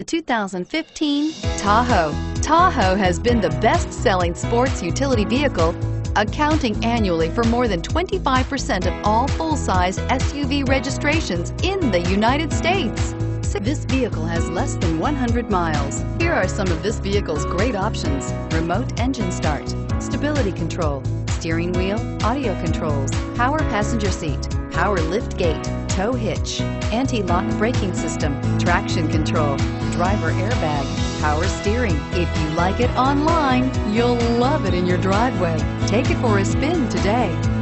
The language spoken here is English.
2015 Tahoe. Tahoe has been the best-selling sports utility vehicle, accounting annually for more than 25% of all full-size SUV registrations in the United States. This vehicle has less than 100 miles. Here are some of this vehicle's great options: remote engine start, stability control, steering wheel audio controls, power passenger seat, power lift gate, tow hitch, anti-lock braking system, traction control, driver airbag, power steering. If you like it online, you'll love it in your driveway. Take it for a spin today.